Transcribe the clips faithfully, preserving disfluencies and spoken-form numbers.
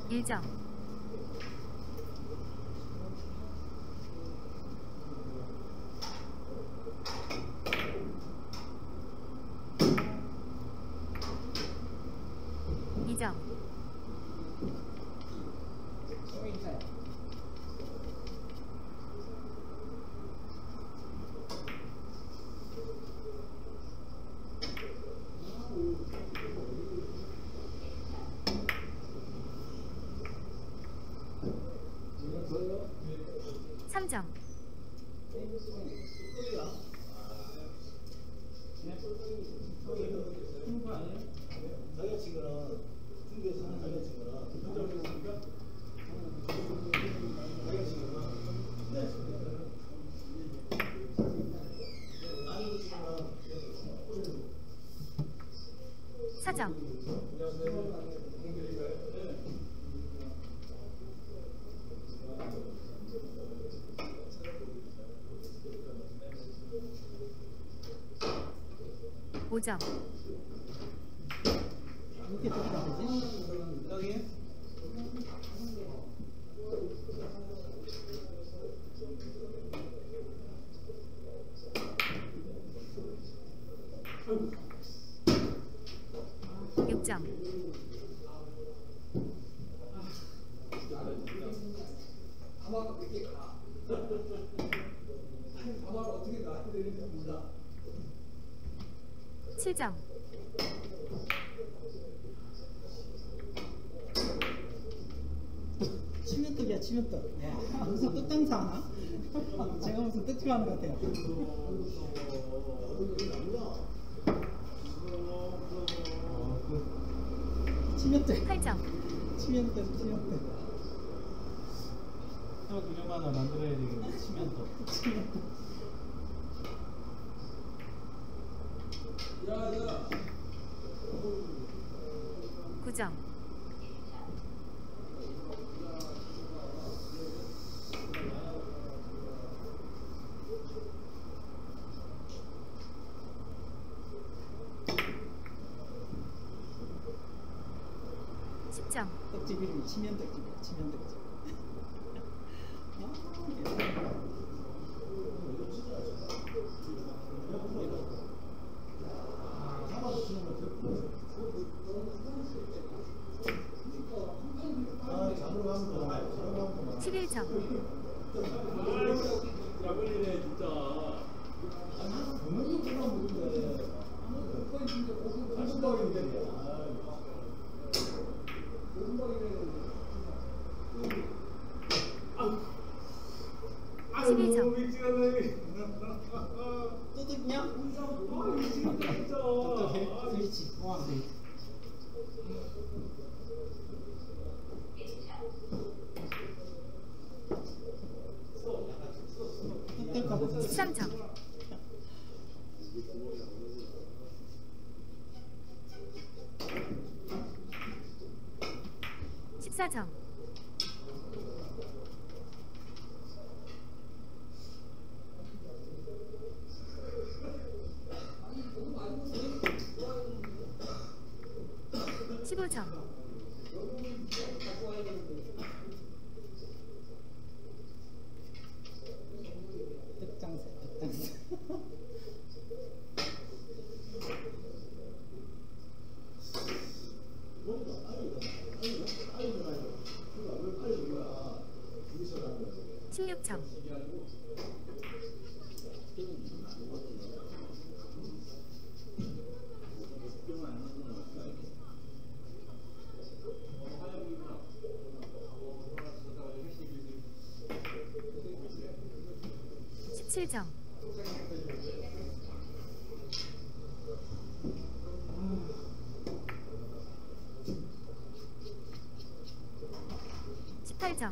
일 점. 이 점. 삼 점. 사 점. 오 점. 이렇게 저기 나오지? 여기? 육 점. 가마가 어떻게 가? 가마가 어떻게 나한테 되는지 몰라. 칠 점. 치면떡이야 치면떡. 야, 무슨 뜻장사 하나? 제가 무슨 뜻 하는 것 같아요. 치면떡. 팔 점. 치면떡 치면떡. 또 이름 하나 만들어야 되겠네. 치면떡. 치면떡. 야야. 구 점. 십 점. 떡집 이름이 치면떡집이야 치면떡집. 십일 점. 야근이네 진짜. 십일 점. 또 듣냐? 스위치 와 스위치. 십삼 점. 십사 점. 십오 점. 뜻장사 뜻장사. 십육 점. 십칠 점. 십팔 점.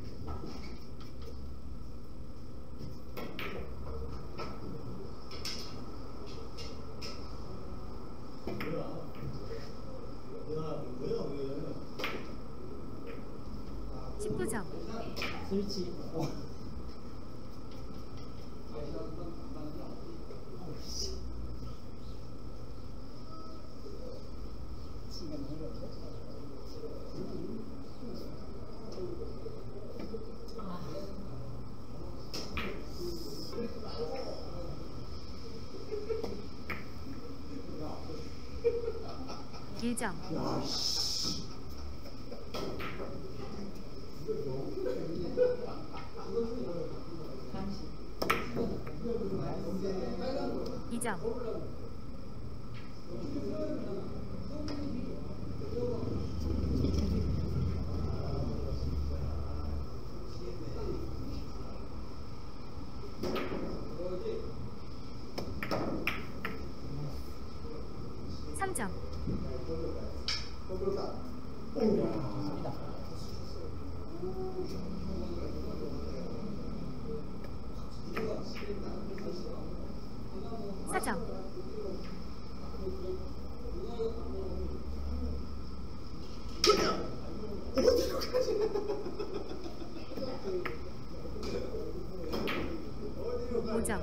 십구 점. 스위치. 와. 시간 흘렀네. 점. 이 점. 삼 점. 사 점. 오 점.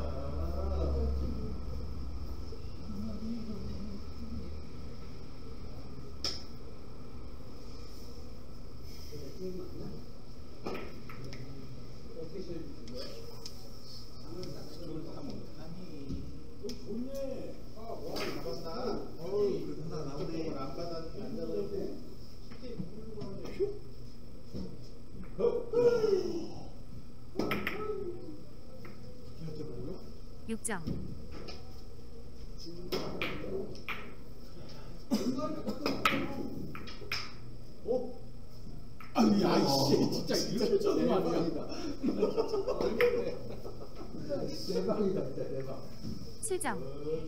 육 점. 어? 아니 아이씨 진짜 이렇게 쳐는 거 아니야? 대박이다 진짜 대박. 칠 점.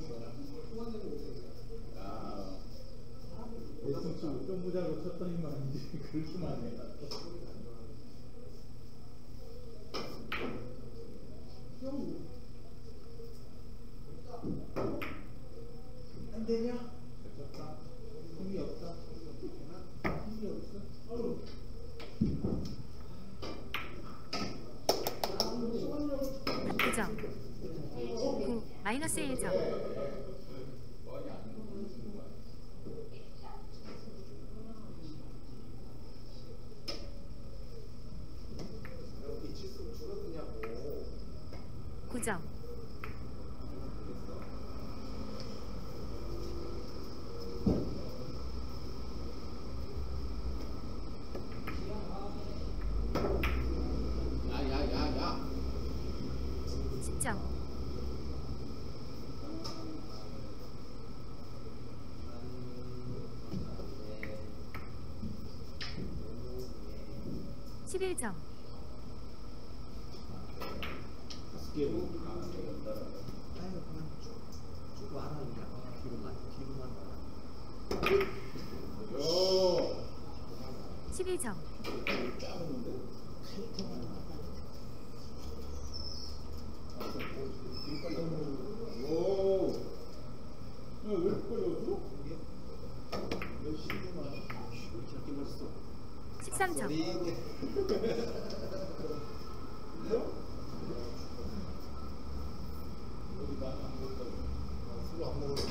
야, 예승치 좀 모자로 쳤더니만 이제 그렇게만 해. 안 되냐? 됐다. 힘이 없다. 힘이 없어. 어우. 구 점. 구 마이너스 일 점. 이렇게 칠수록 줄어드냐고. 구 점. 야야야야. 십 점. 십일 점. 스케일. 아유 그만 쭉쭉 와라 그냥 뒤로만 뒤로만 와라. 요. 십일 점. 캐릭터만 와라. 오. 야왜 이렇게 걸렸어? 열심히만 왜 저렇게 멋있어. 십삼 점. 술안 먹어도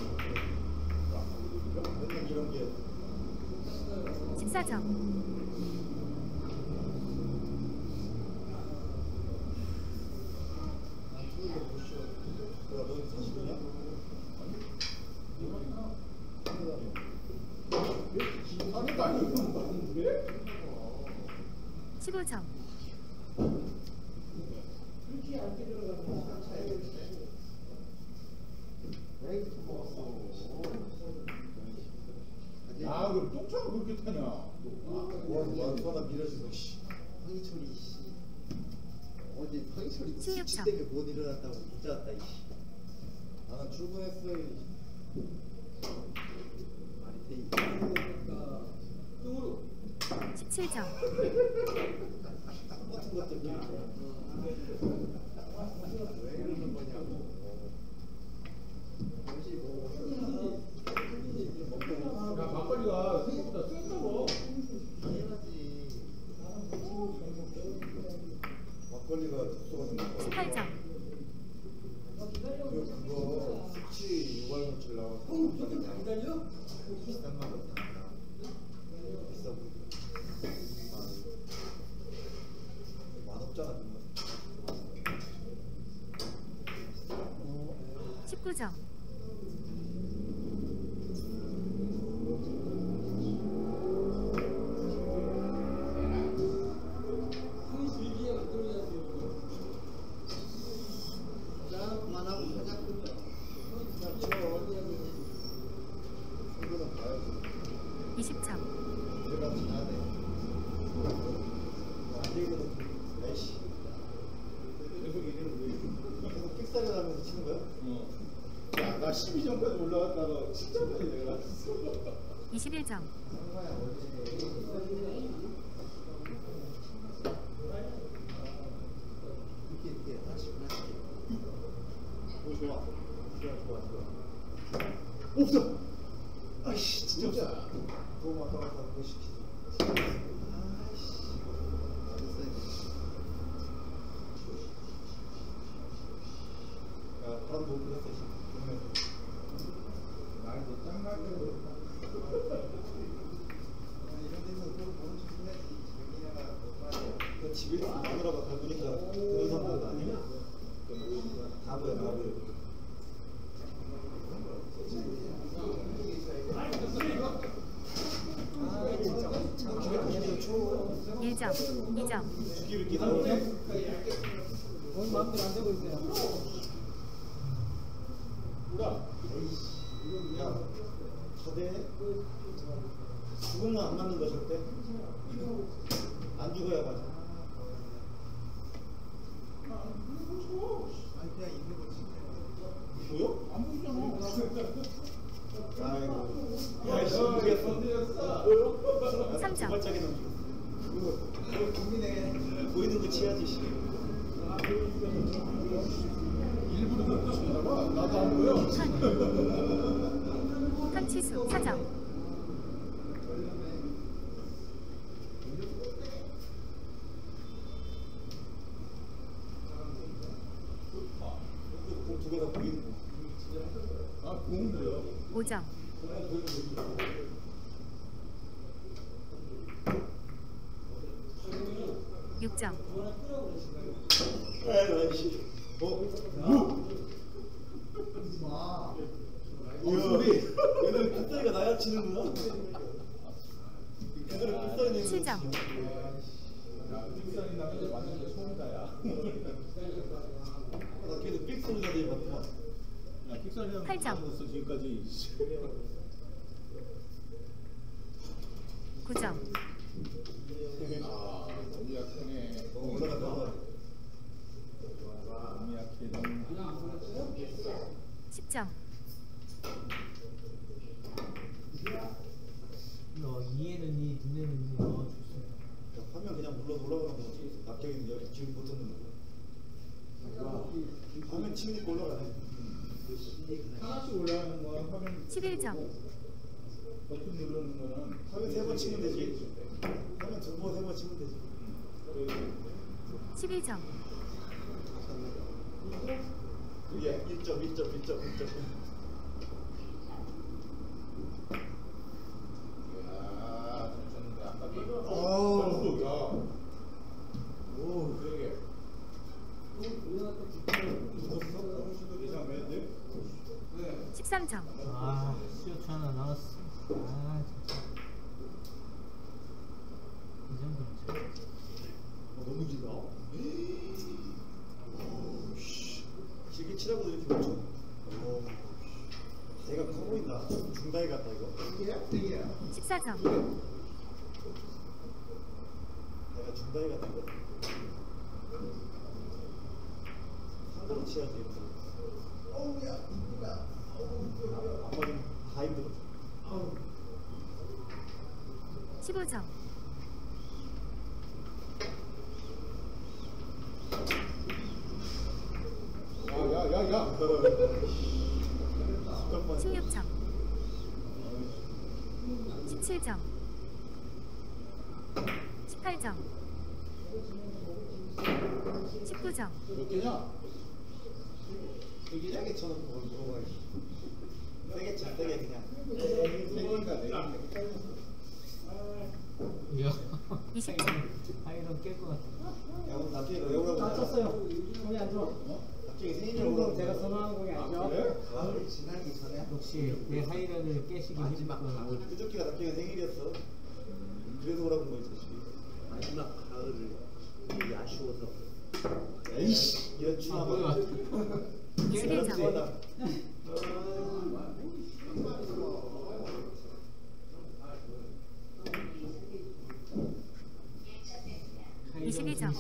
맨날 이런 게. 십사 점. 너 사실이냐? 아니 아니 십오 점. 야 그럼 똥차가 그렇게 타냐? 원원보다 밀어주고 씨. 황희철이 씨. 어제 황희철이 십육 수치 점. 때문에 못 일어났다고 못 잤다 이 씨. 나는 출근했어. 말이 돼. 십칠 점. 딱 같은 것 때문에. 왜 이러는 거냐고. 역시 뭐. 야 막걸리가 생각보다 센다고. 당연하지. 막걸리가 독소가 좀 많아. 십팔 점. 그 그거 숙취 유발물질 나와서 기다려? 비싼 맛 없다. 비싸 보이고. 맛없잖아. 십구 점. 이십일 점. 이렇게 이렇게 하나씩 하나씩. 오 좋아. 좋아 좋아 좋아. 없어. 아이씨 진짜 없어. 너무 왔다 갔다 하고 시키지. 아이씨. 야 바람 너무 불었어. 날도 짱나게 이런 데서 또 보는 척 해야지. 여기다가 그 집에 있으면 마누라가 밟으니까 그런 상황도 아니야. 다 보여 다 보여. 아 진짜 참 기가 막히네 초. 일 점. 이 점. 죽이를 이렇게 나오네. 오늘 마음대로 안 되고 있어요. 야 저대 죽으면 안 맞는 거 절대. 안 죽어야 맞아. 아니 그냥 있는 거지. 뭐요? 안 보이잖아. 아이고. 야, 씨, 죽였어. 삼 점. 발짝이 넘기겠어. 그거, 그거 국민에게 보이는 거 치야지, 씨. 일부러 그렇게 친다고? 나도 안 보여. 한치수 사 점. 두 개 다 보이는 거. 아, 공 뭐야? 오 점. 육 점. 아이, 씨. 어? 뭐? 소리. 얘들 핏소리가 나야 치는구나. 그들은 핏소리 내는 칠 점. 야, 픽사이 나면 맞는 게 처음이다야. 나 걔도 삑 소리 나더니 맞더만. 야, 픽사이랑 팔 점. 했어 지금까지. 구 점. 아, 너무 약하네. 어, 올라갔다. 너무 약해. 너무. 십 점. 너 이해는 이, 눈에는 이, 어 좋습니다. 야, 화면 그냥 물러 올라가는 거지. 낙경이 여기 지금 못 듣는 거. 화면 치우니까 올라가네. 하나씩 올라가는 건 화면. 십일 점. 버튼 누르는 거는 화면 세 번 치면 되지. 화면 두 번, 세 번 치면 되지. 십일 점. 예, 일 점, 일 점, 일 점, 일 점. 야, 쳤는데 아깝게. 어우. 야. 오, 그러게. 예상 몇 대? 십삼 점. 아 시어초 하나 나왔어. 아 진짜. 이 정도면 잘. 어, 너무 길다. 길게 치라고 이렇게 멈춰. 오, 내가 커 보인다. 중다이 같다 이거. 십사 점. 내가 중다이 같은 거. 상대로 치야지. 어우야, 이쁘다. 아빠 좀다 힘들어. 십오 점. 야, 야, 야, 야. 십육 점. 십칠 점. 십팔 점. 십구 점. 몇 개냐? 여기 세게 쳐놓고 뭘 물어봐. 세게 쳐, 세게 그냥. 세 개인가 네 개인가? 이야. 이십 점. 아이런 깰 것 같아. 야, 오늘 나중에 왜 오라고? 다쳤어요. 공이 안 좋아. 나중에 생일이라고 오라고. 제가 선호하는 공이 아니죠. 그래? 가을이 지나기 전에. 역시 내 하이런을 깨시기 마지막 힘들고. 가을. 그저께가 나중에 생일이었어. 그래서 오라고 온 거지. 마지막 가을을 되게 아쉬워서 에이씨, 이런 아 추나 뭐야. 십일 점. 이십이 점.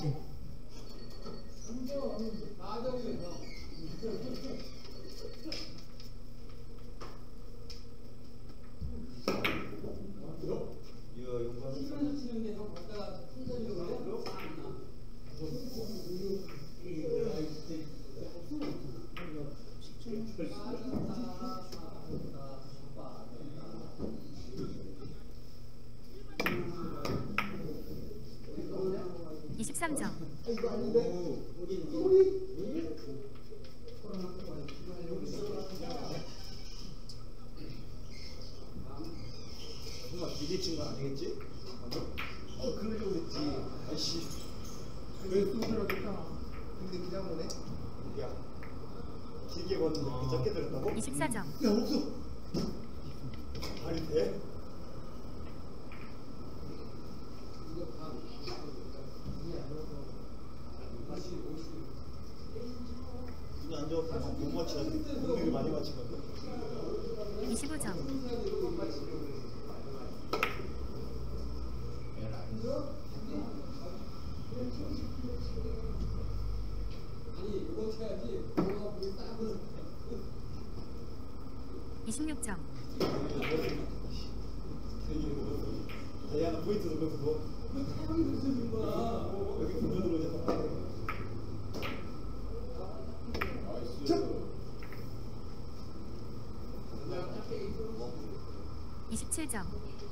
이십삼 점. 이거 아닌데? 소리? 누가 미리 친 거 아니겠지? 어 그러려고 했지. 아이씨. 왜 소주를 했잖아. 근데 그냥 보네. 야 길게 봤는데 그 작게 들었다고? 이십사 점. 야 없어. 말이 돼? 눈이 안 좋아서 못 맞추는데 공격이 많이 맞힌 건데. 이십오 점. 이십육 점. 대야는 포인트 넣어서 여기 분도 들어오잖아. 이십칠 점.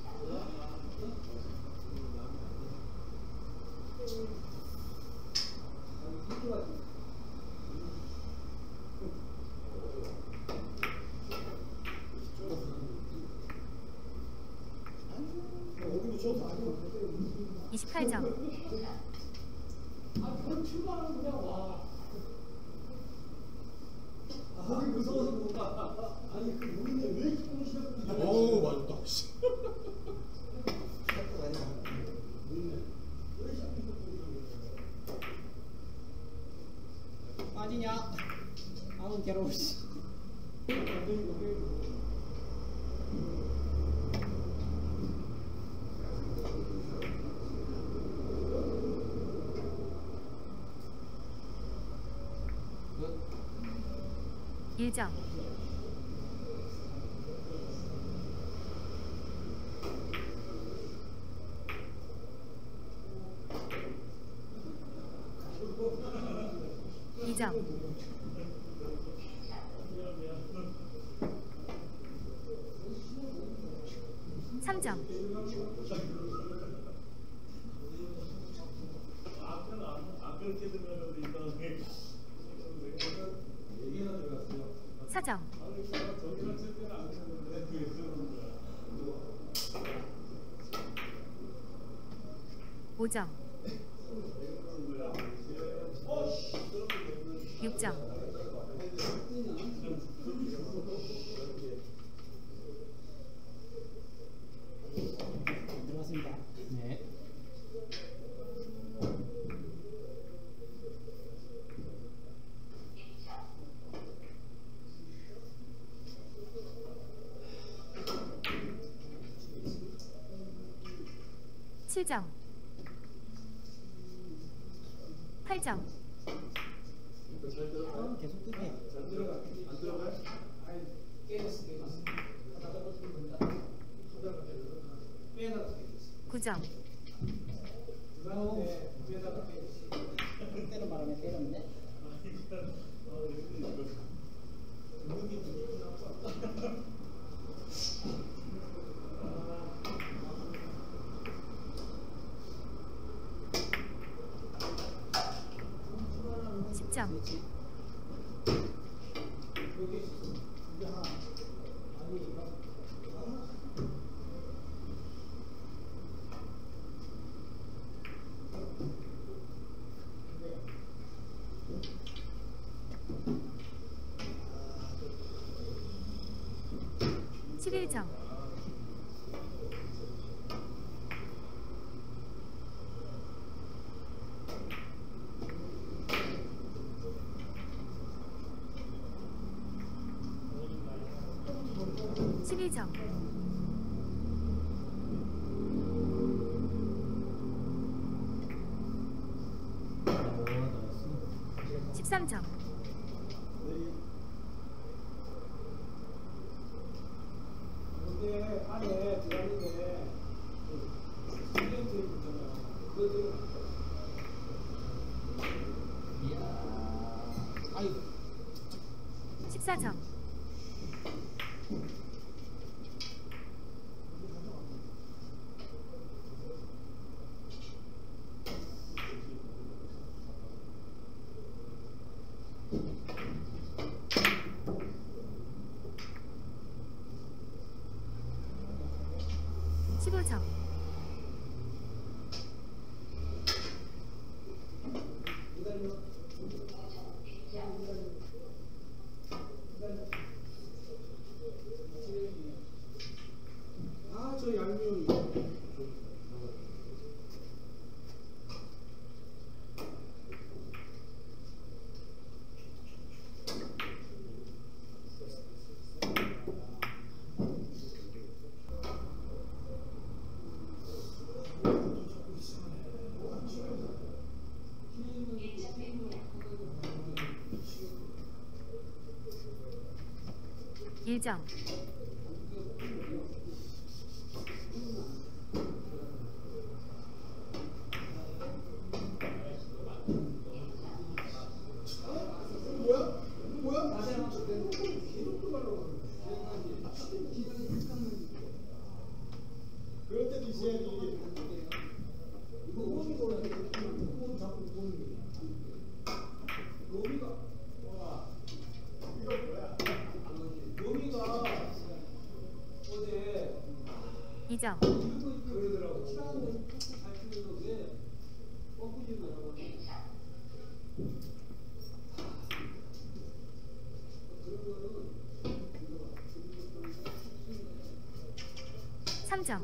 이십팔 점. 어우 맞다. 빠지냐? 아우 괴로워. 씨. 일 점. 이 점. 삼 점. 사 점. 오 점. 육 점. 들어갔습니다. 네. 칠 점. 팔 점. 아, 계속 뜨네. 구 점. 때는 바람에 때렸네. 십 점. 십일 점. 십이 점. 십삼 점. 근데 안에 들어가는데 스튜던트 있잖아. 그거 아이고. 십사 점. 일 점. 그럴 때도 있어야지. 이거 오는 거 이거 자꾸 보는 게. 노미가 와 이거 뭐야? 노미가 어제 이 점. 들고 그러더라고. 칠하는 거 잘 치면서 왜 꺾으시더라고. 삼 점.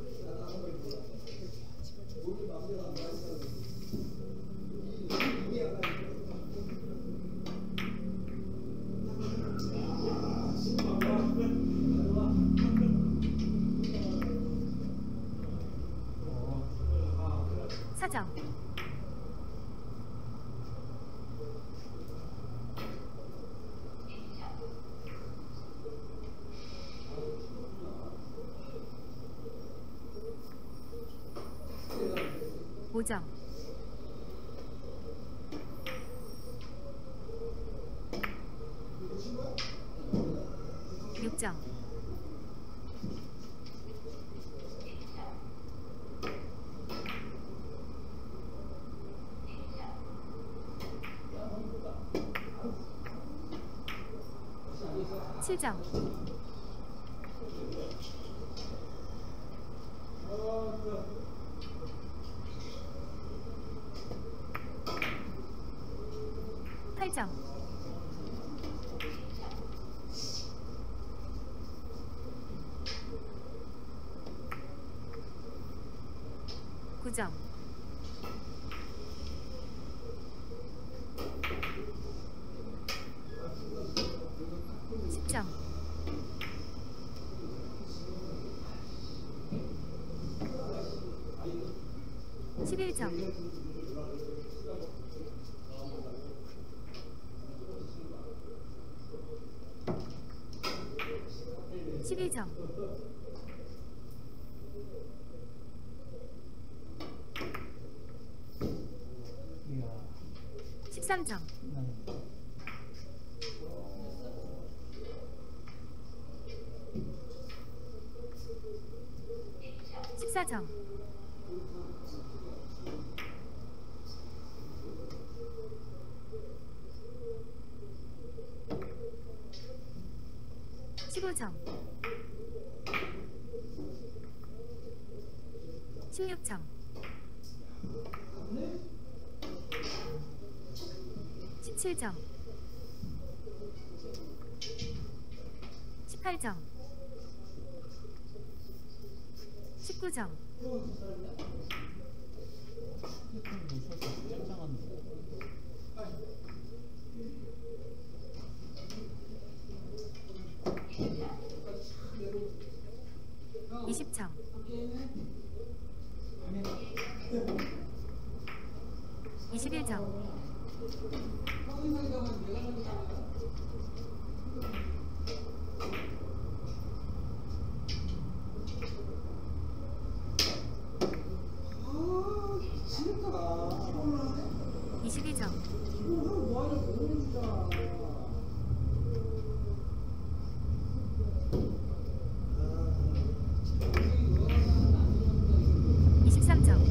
사 점. 오 점. 육 점. 칠 점. 팔 점. 구 점. 십 점. 십일 점. 십이 점. 이야. 십삼 점. 네. 십사 점. 십오 점. 십육 점. 십칠 점. 십팔 점. 십구 점. 이십 점. 이십일 점. 이십이 점. 이십삼 점.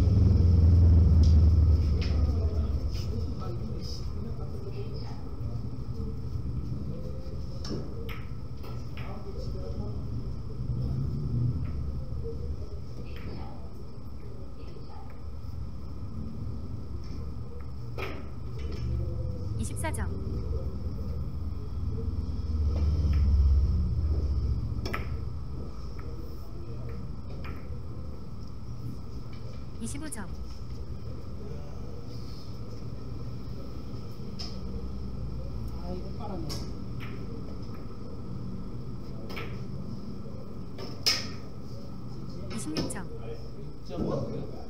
이십사 점. 이십오 점. 아 이거 빨았네. 이십육 점. 육 점 맞고요.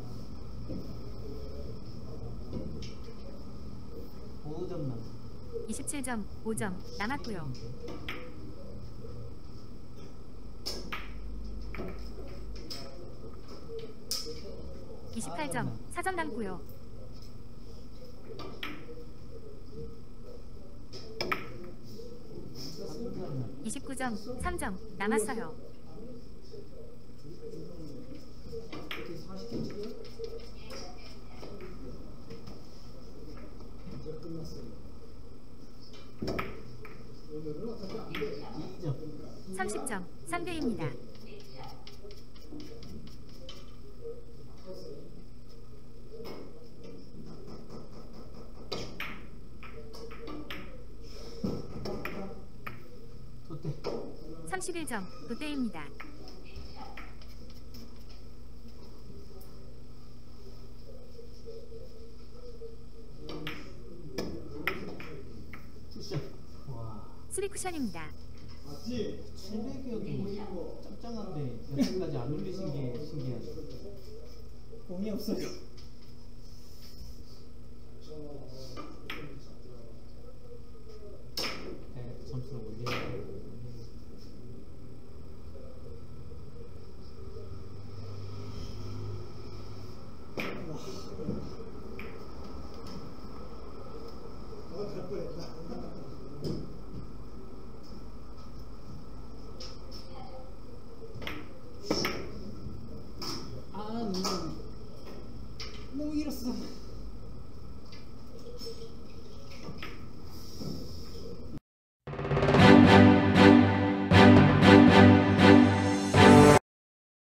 오 점 남. 이십칠 점. 오 점 남았고요. 이십팔 점. 사 점 남고요. 이십구 점. 삼 점. 남았어요. 이렇게 사십 개 찍어요? 이제 끝났어요. 오늘은 어차피 안 돼. 이 점. 삼십 점. 삼 대입니다. 롯데. 삼십일 점. 구 대입니다. 쿠션. 와. 쓰리 쿠션입니다. 맞지? 칠백여도 짱짱한데 여태까지 안 올리신 게 신기하죠. 공이 없어요. 네, 점수를 올리는. 어, 갈 뻔했다.